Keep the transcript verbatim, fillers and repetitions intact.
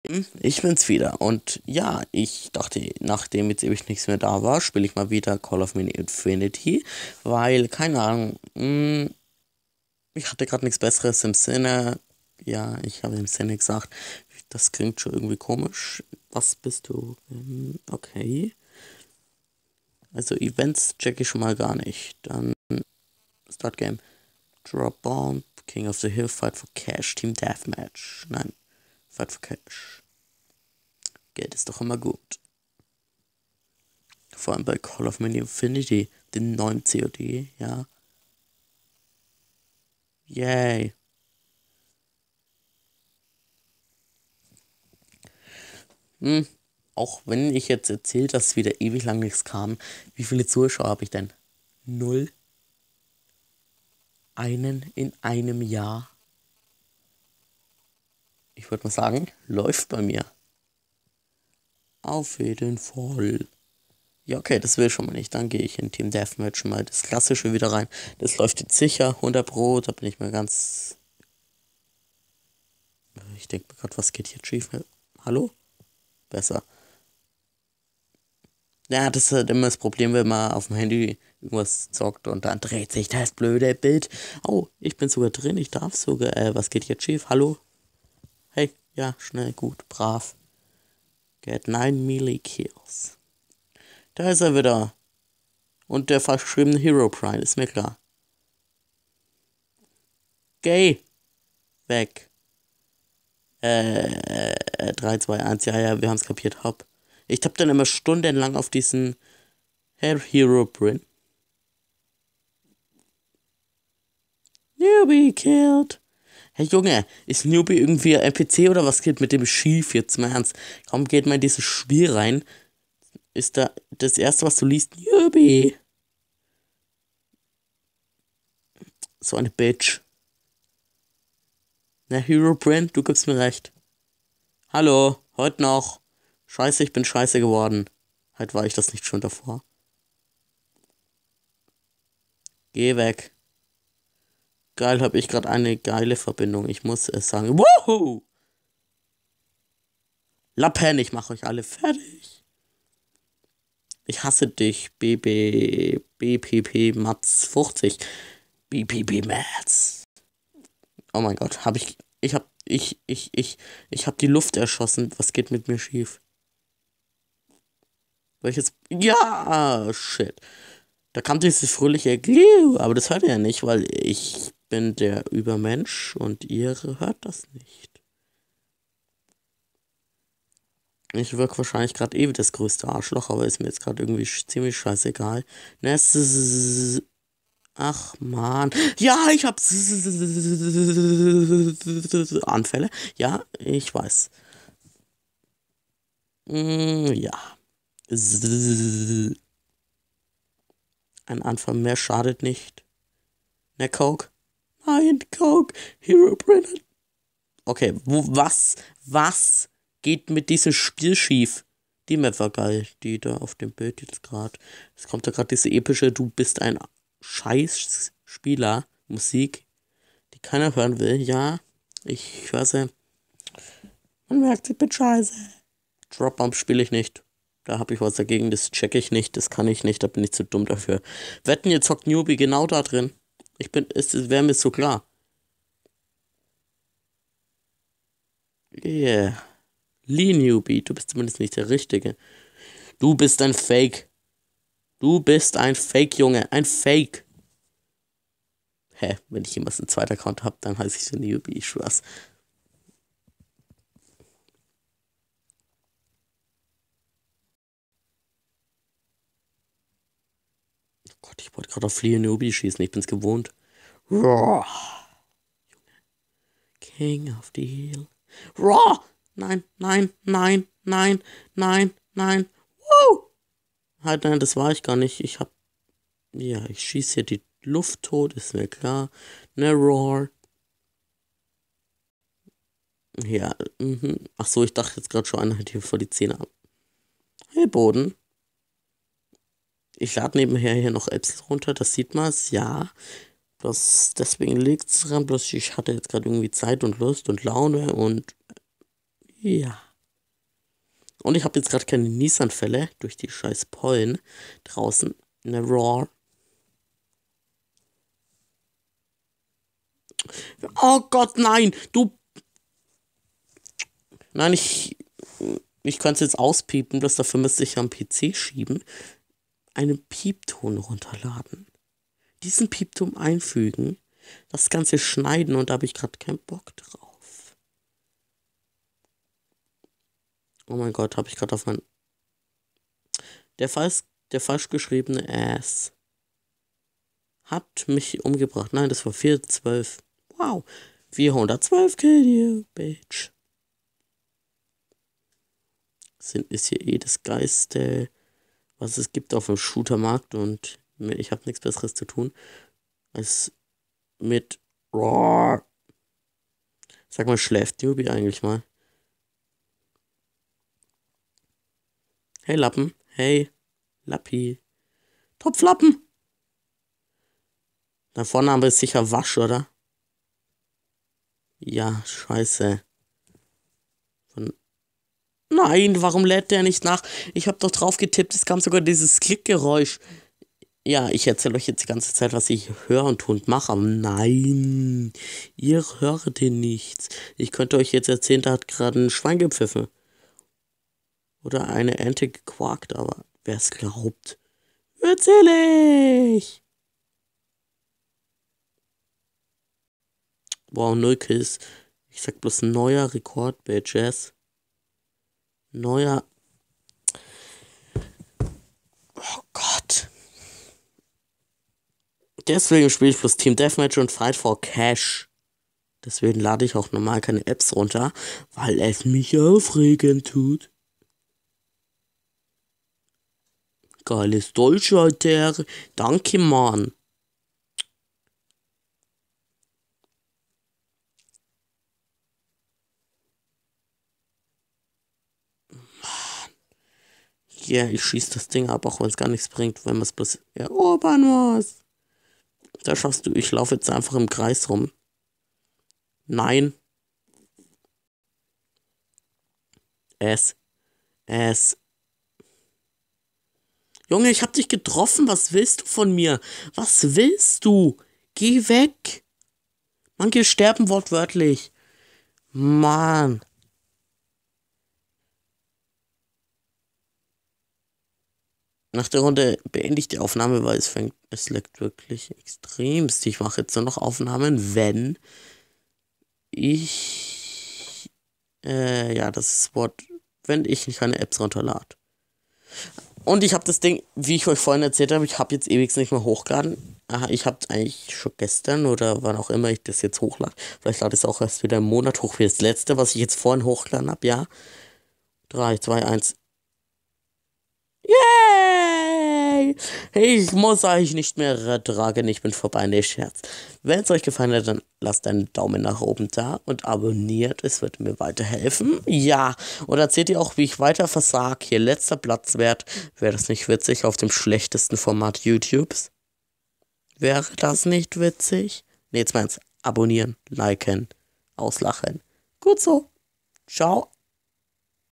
Hm, Ich bin's wieder. Und ja, ich dachte, nachdem jetzt ewig nichts mehr da war, spiele ich mal wieder Call of Mini Infinity, weil, keine Ahnung, mh, ich hatte gerade nichts Besseres im Sinne. Ja, ich habe im Sinne gesagt, das klingt schon irgendwie komisch. Was bist du? Ähm, okay. Also Events check ich schon mal gar nicht. Dann Start Game. Drop Bomb, King of the Hill, Fight for Cash, Team Deathmatch. Nein, Fight for Cash. Geld ist doch immer gut. Vor allem bei Call of Duty Infinity, den neuen C O D, ja. Yay. Hm. Auch wenn ich jetzt erzählt, dass wieder ewig lang nichts kam, wie viele Zuschauer habe ich denn? Null? Einen in einem Jahr? Ich würde mal sagen, läuft bei mir. Auf jeden Fall. Ja, okay, das will ich schon mal nicht. Dann gehe ich in Team Deathmatch mal das Klassische wieder rein. Das läuft jetzt sicher, hundert Pro, da bin ich mir ganz... Ich denke mir gerade, was geht hier schief? Hallo? Besser. Ja, das ist halt immer das Problem, wenn man auf dem Handy irgendwas zockt und dann dreht sich das blöde Bild. Oh, ich bin sogar drin, ich darf sogar. Äh, was geht jetzt schief? Hallo? Hey, ja, schnell, gut, brav. Get nine Melee Kills. Da ist er wieder. Und der verschriebene Hero Prime, ist mir klar. Gay. Weg. Äh, äh, drei, zwei, eins, ja, ja, wir haben es kapiert, hopp. Ich tapp dann immer stundenlang auf diesen Hero Prime. Newbie killed. Hey Junge, ist Newbie irgendwie ein N P C oder was geht mit dem schief jetzt mal ernst? Kaum geht man in dieses Spiel rein, ist da das erste, was du liest, Newbie. So eine Bitch. Na, Hero Brand, du gibst mir recht. Hallo, heute noch. Scheiße, ich bin scheiße geworden. Halt war ich das nicht schon davor. Geh weg. Geil, habe ich gerade eine geile Verbindung. Ich muss es sagen. Woohoo! Lappen, ich mache euch alle fertig. Ich hasse dich, B B, B P P Mats fünfzig. B P P Mats. Oh mein Gott, hab ich, ich hab, ich, ich, ich, ich hab die Luft erschossen. Was geht mit mir schief? Welches, ja, shit. Da kam dieses fröhliche Gliu, aber das hört ihr ja nicht, weil ich bin der Übermensch und ihr hört das nicht. Ich wirke wahrscheinlich gerade eh wie das größte Arschloch, aber ist mir jetzt gerade irgendwie sch ziemlich scheißegal. Ne, s- s- s- Ach man. Ja, ich hab Anfälle. Ja, ich weiß. Mm, ja. Ein Anfall mehr schadet nicht. Ne, Coke? Nein, Coke. Hero Brenner. Okay, wo, was, was geht mit diesem Spiel schief? Die Map war geil, die da auf dem Bild jetzt gerade. Es kommt da gerade diese epische, du bist ein Scheiß-Spieler, Musik, die keiner hören will. Ja, ich höre sie. Man merkt, ich bin scheiße. Drop Bomb spiele ich nicht. Da habe ich was dagegen, das checke ich nicht, das kann ich nicht, da bin ich zu dumm dafür. Wetten, ihr zockt Newbie genau da drin. Ich bin, es wäre mir so klar. Yeah. Lee Newbie, du bist zumindest nicht der Richtige. Du bist ein Fake. Du bist ein Fake, Junge. Ein Fake. Hä? Wenn ich jemals einen zweiten Account habe, dann heiße ich so Newbie. Ich schwör's. Oh Gott, ich wollte gerade auf Flea Newbie schießen. Ich bin's gewohnt. Raw. King of the Hill. Raw. Nein, nein, nein, nein, nein, nein. Woo! Halt, nein, das war ich gar nicht. Ich hab. Ja, ich schieße hier die Luft tot, ist mir klar. Ne, Roar. Ja, mhm. Ach so, ich dachte jetzt gerade schon, einer hätte hier vor die Zähne ab. Hey, Boden. Ich lade nebenher hier noch Apps runter, das sieht man es, ja. Das, deswegen liegt es dran, bloß ich hatte jetzt gerade irgendwie Zeit und Lust und Laune und ja. Und ich habe jetzt gerade keine Niesanfälle durch die scheiß Pollen draußen. Ne, raw. Oh Gott, nein! Du. Nein, ich. Ich könnte es jetzt auspiepen, das dafür müsste ich am P C schieben. Einen Piepton runterladen. Diesen Piepton einfügen. Das Ganze schneiden und da habe ich gerade keinen Bock drauf. Oh mein Gott, habe ich gerade auf mein. Der falsch, der falsch geschriebene Ass hat mich umgebracht. Nein, das war vierhundertzwölf. Wow. vierhundertzwölf kill you, bitch. Sind, ist hier eh das Geiste, was es gibt auf dem Shootermarkt und ich habe nichts Besseres zu tun, als mit Roar. Sag mal, schläft Newbie eigentlich mal? Hey Lappen, hey Lappi. Topflappen! Dein Vorname ist sicher Wasch, oder? Ja, scheiße. Von Nein, warum lädt der nicht nach? Ich habe doch drauf getippt, es kam sogar dieses Klickgeräusch. Ja, ich erzähle euch jetzt die ganze Zeit, was ich höre und tue und mache. Aber nein, ihr hört den nichts. Ich könnte euch jetzt erzählen, da hat gerade ein Schwein gepfiffen. Oder eine Ente gequakt, aber wer es glaubt, erzähle ich. Wow, null Kills. Ich sag bloß neuer Rekord, Bitches. Neuer. Oh Gott. Deswegen spiele ich bloß Team Deathmatch und Fight for Cash. Deswegen lade ich auch normal keine Apps runter, weil es mich aufregen tut. Geiles Deutsch, Alter. Danke, Mann. Ja, yeah, ich schieße das Ding ab, auch wenn es gar nichts bringt, wenn man es bloß erobern muss. Da schaffst du, ich laufe jetzt einfach im Kreis rum. Nein. Es. Es. Junge, ich hab dich getroffen. Was willst du von mir? Was willst du? Geh weg. Manche sterben wortwörtlich. Mann. Nach der Runde beende ich die Aufnahme, weil es fängt, es leckt wirklich extremst. Ich mache jetzt nur noch Aufnahmen, wenn ich, äh, ja, das ist das Wort, wenn ich keine Apps runterlade. Und ich habe das Ding, wie ich euch vorhin erzählt habe, ich habe jetzt ewig nicht mehr hochgeladen. Aha, ich habe eigentlich schon gestern oder wann auch immer ich das jetzt hochlade. Vielleicht lade ich es auch erst wieder im Monat hoch wie das letzte, was ich jetzt vorhin hochgeladen habe, ja. drei, zwei, eins. Yay! Ich muss euch nicht mehr tragen, ich bin vorbei, ne Scherz. Wenn es euch gefallen hat, dann lasst einen Daumen nach oben da und abonniert, es wird mir weiterhelfen. Ja, und erzählt ihr auch, wie ich weiter versag, hier letzter Platzwert. Wäre das nicht witzig auf dem schlechtesten Format YouTubes? Wäre das nicht witzig? Ne, jetzt meins, abonnieren, liken, auslachen. Gut so. Ciao.